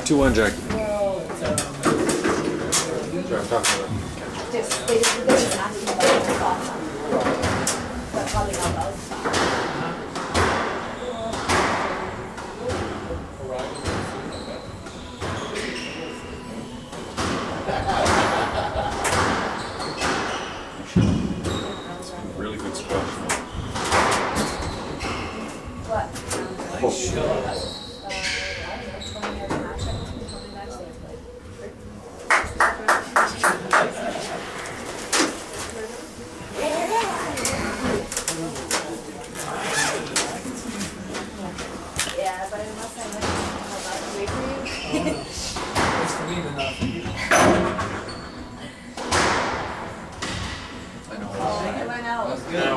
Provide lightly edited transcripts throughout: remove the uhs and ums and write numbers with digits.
2-1, Jackie. Sorry, I'm talking about. Just, they just asking about their thoughts on it. But probably not those. Really good squash. What? Yeah, but unless I went to wait for you. It's for me, but not for you. Oh, I went out.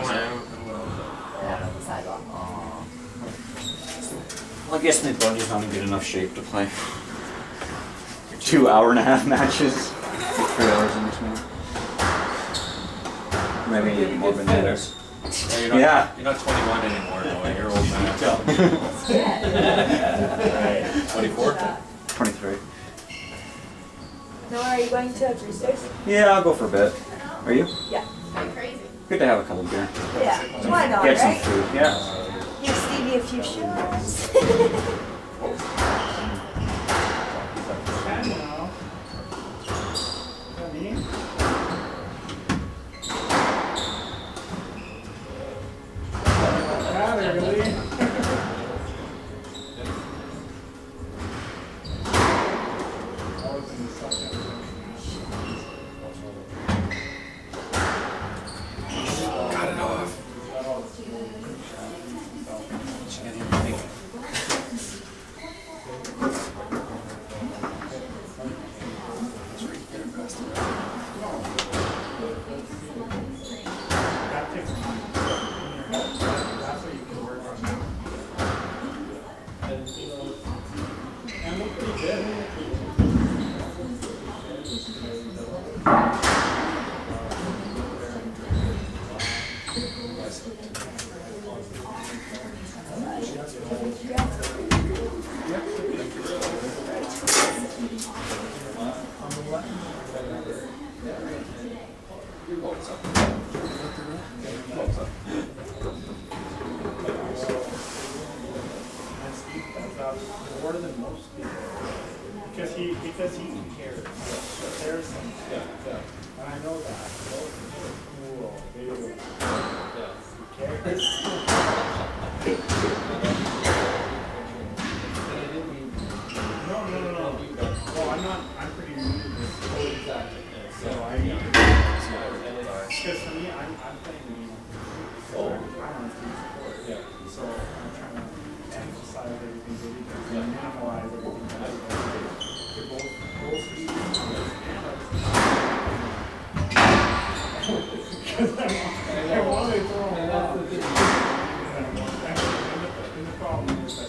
Yeah, On the sidewalk. Well, I guess my body's not in good enough shape to play 2.5-hour matches. 3 hours in between. Maybe more bananas. Yeah, you're not 21 anymore, no, you're old man. Yeah. 24? 23. No, are you going to Brewster's? Yeah, I'll go for a bit. Are you? Yeah. Good to have a couple beer. Yeah. Why not, Get some right? food. Yeah. Give Stevie a few shots. Got it off. More than most people, because he cares. There's some stuff, and I know that. Cool. He cares. No. Well, I'm pretty new to this. So I need to. Because for me, I'm playing. I'm on team support. So I'm trying to emphasize everything that he does and minimize everything that he does. They're both because I want to throw him off. And the problem is that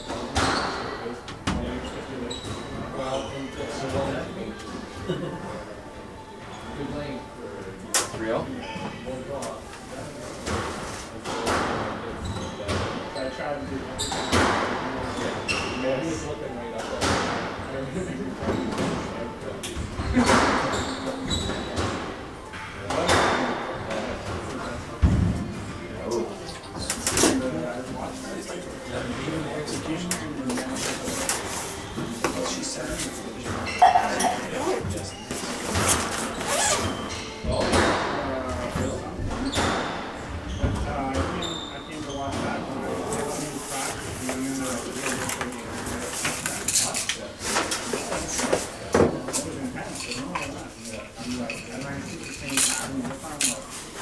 Good lane. 3-0? I try to do Yeah, he's looking right up I came to watch that when I was practice and then it was intense, you know, I'm like, and I see the same pattern this time,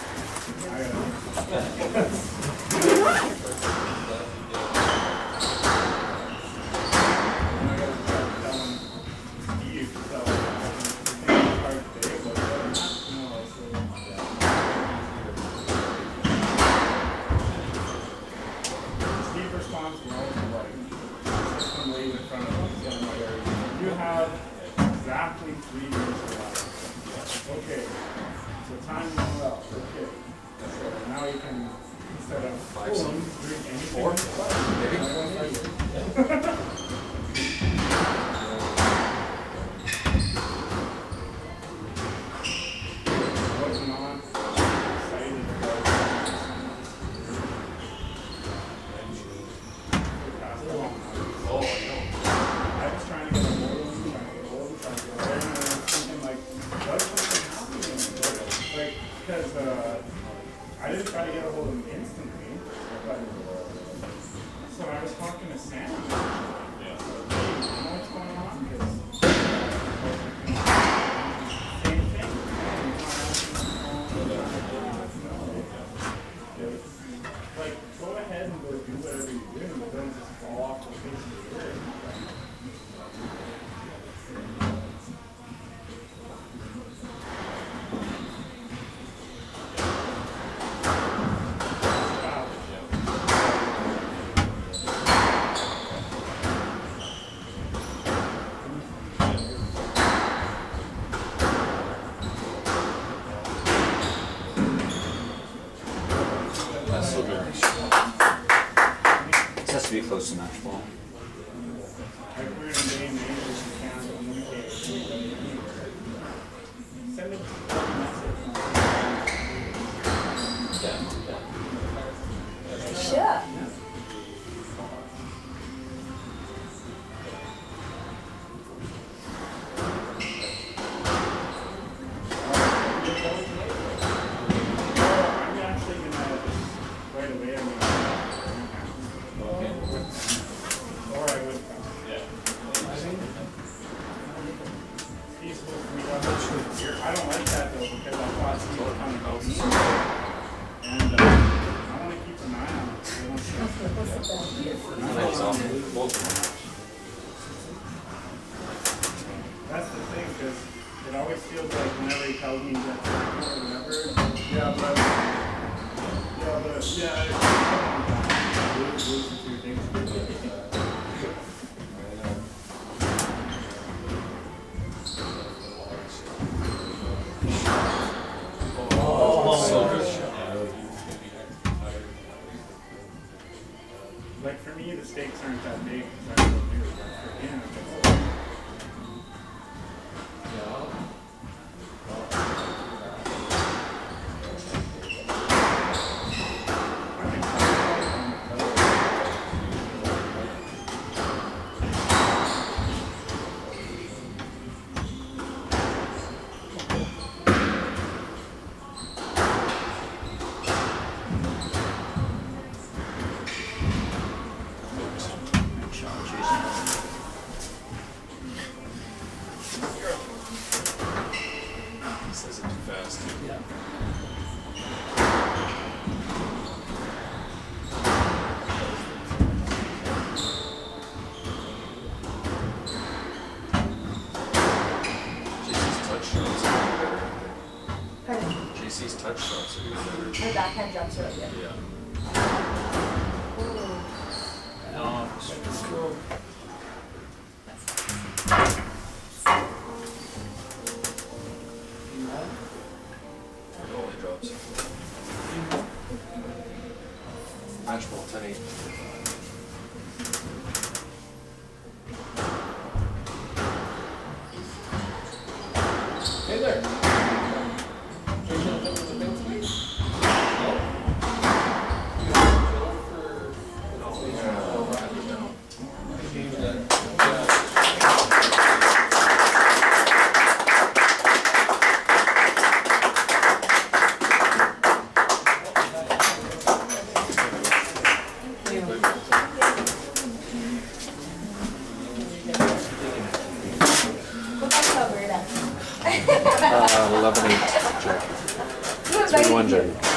you have exactly 3 years left. Okay, so time runs out. Okay, so now you can, instead of 5, drink anything. 4, maybe. close to match ball. Like we're in a day and age that you can't communicate with anybody anywhere. Send a message on Sure. I'm actually gonna right away. Or I would come. Yeah. I think peaceful for me to I don't like that though because I thought people kind of goes and I want to keep an eye on it. I want to That's the thing because it always feels like whenever he tells me that or whatever, like for me, the stakes aren't that big because I'm so new, but for him, He says it too fast. Yeah. JC's touch shots are better. Pardon? JC's touch shots are better. My backhand jumps are good. Yeah. It only drops. Match ball 10-8. Hey there. Are you gonna come to the thing tonight? No? You gonna chill for games then? What about Alberta? 11-8 check. 3-1 check.